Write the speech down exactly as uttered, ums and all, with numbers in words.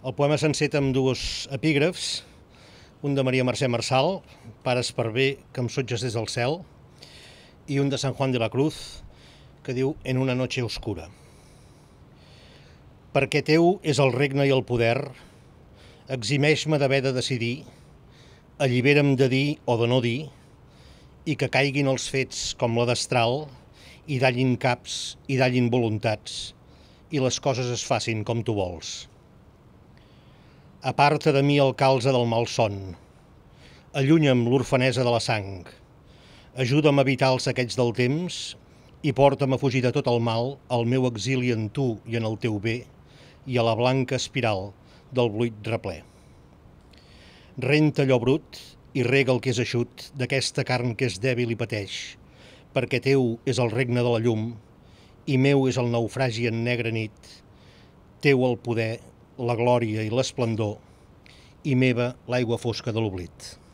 El poema sencer té amb dues epígrafs, un de Maria Mercè Marçal, Pares per bé que em sotges des del cel, i un de San Juan de la Cruz, que diu En una noche oscura. Perquè teu és el regne i el poder, eximeix-me d'haver de decidir, allibera'm de dir o de no dir, i que caiguin els fets com la destral, i dallin caps i dallin voluntats, i les coses es facin com tu vols. Aparta de mi el calze del malson, allunya'm l'orfanesa de la sang, ajuda'm a evitar el saqueig del temps i porta'm a fugir de tot el mal al meu exili en tu i en el teu bé i a la blanca espiral del buit replè. Renta allò brut i rega el que és eixut d'aquesta carn que és dèbil i pateix, perquè teu és el regne de la llum i meu és el naufragi en negra nit, teu el poder, la glòria i l'esplendor, i meva l'aigua fosca de l'oblit.